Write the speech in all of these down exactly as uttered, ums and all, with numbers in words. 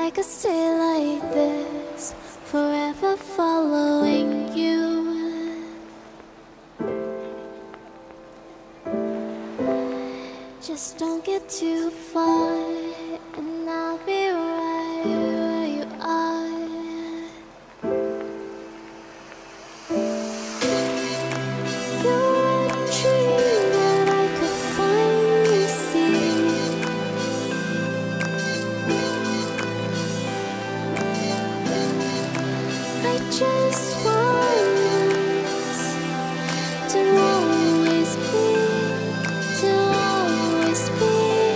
I could stay like this, forever following you. Just don't get too far, and I'll be right where you are. You're a dream that I could finally see. I just want us to always be, to always be.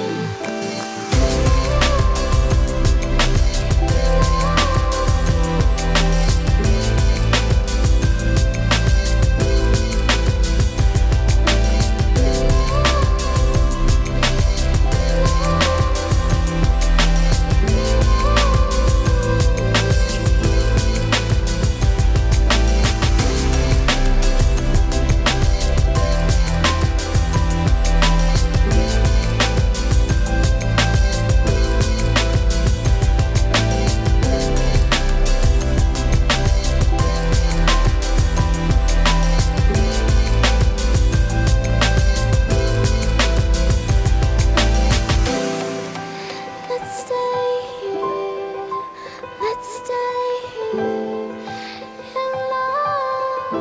Let's stay here, let's stay here in love.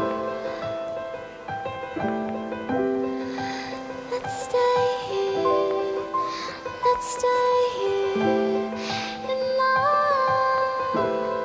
Let's stay here, let's stay here in love.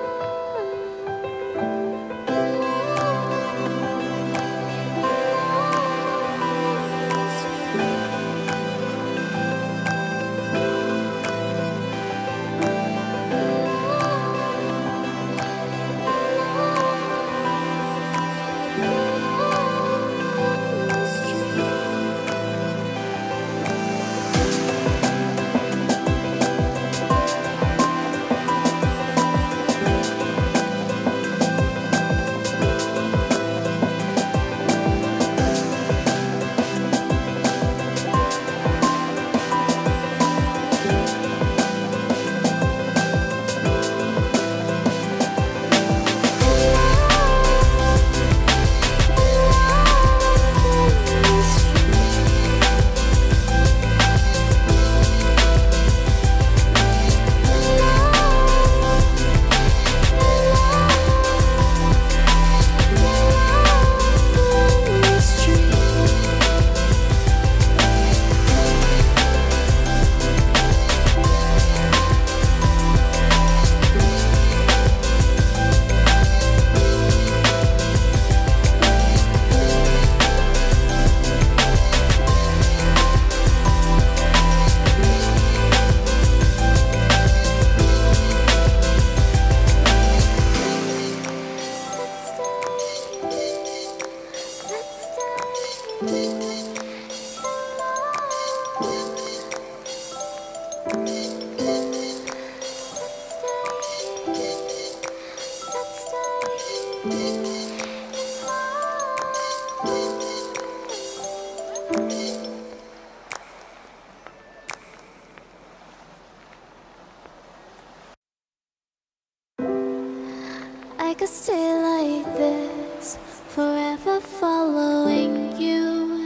I could stay like this, forever following you.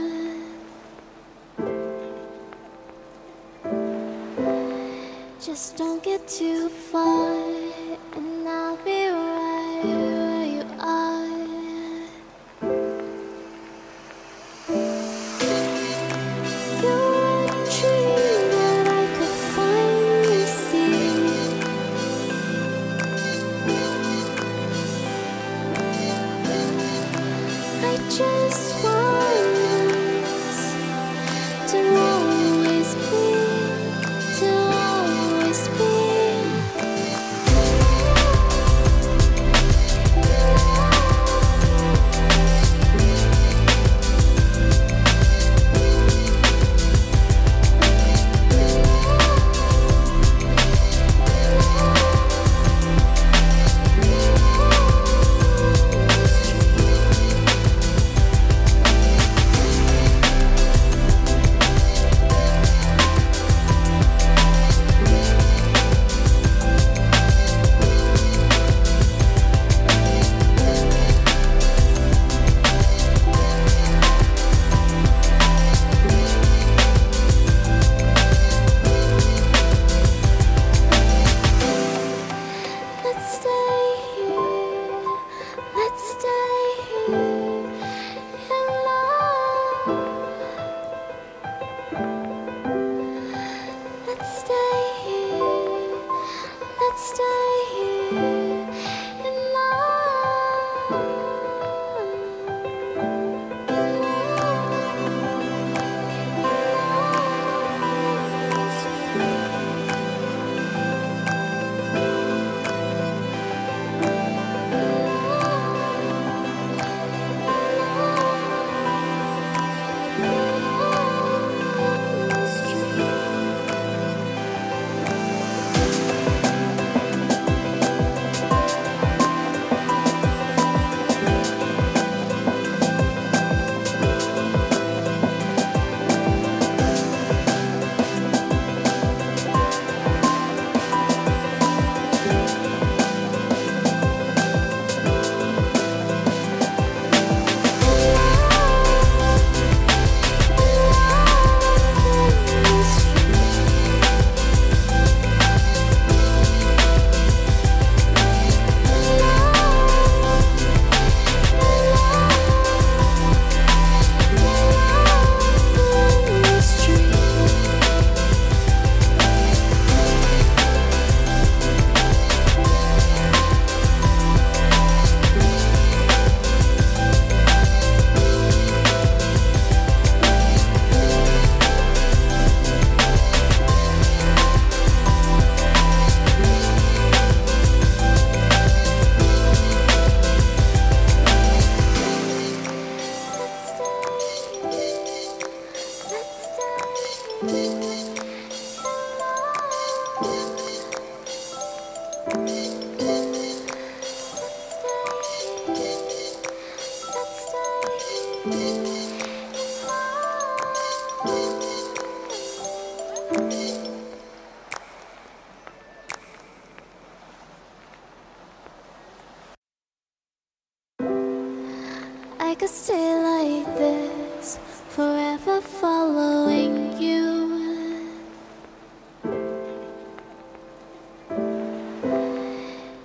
Just don't get too far, and I'll be right where you are. You're a dream that I could finally see. I just want us to always be, to always be.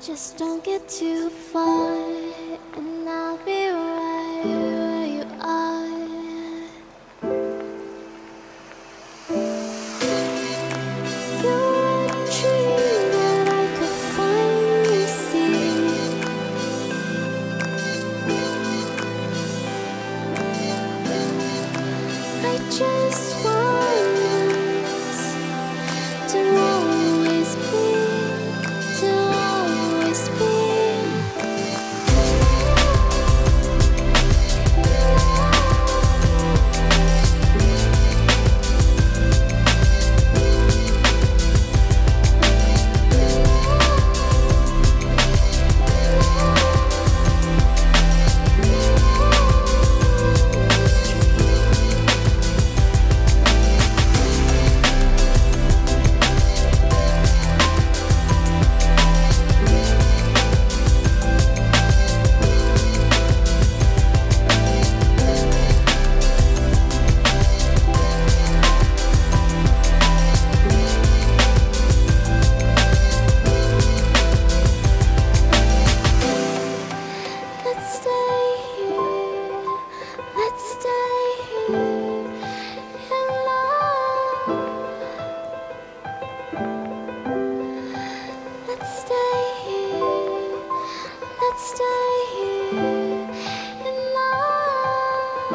Just don't get too far, and I'll be right where you are. You're a dream that I could finally see. I just want us to always be, to always be. Let's stay here, let's stay here in love. Let's stay here, let's stay here in love.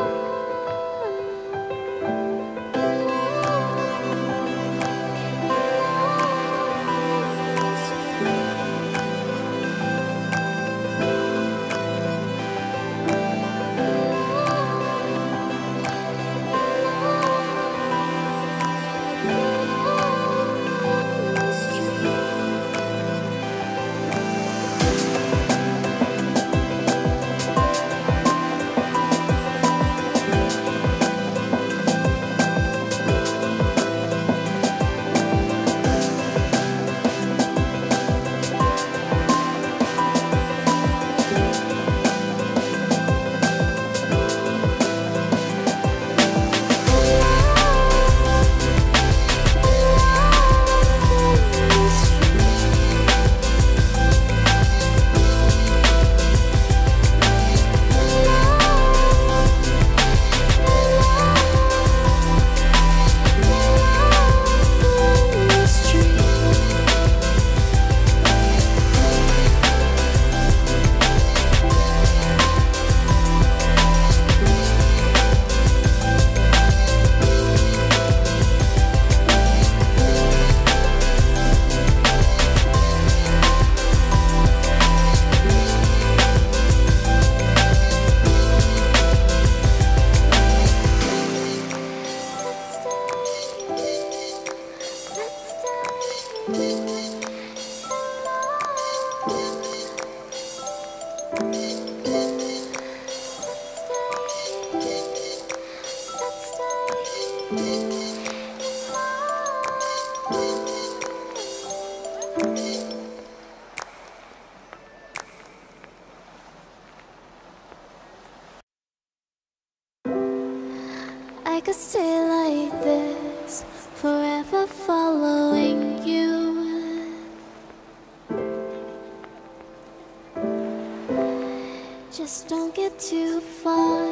I could stay like this, forever following you. Just don't get too far,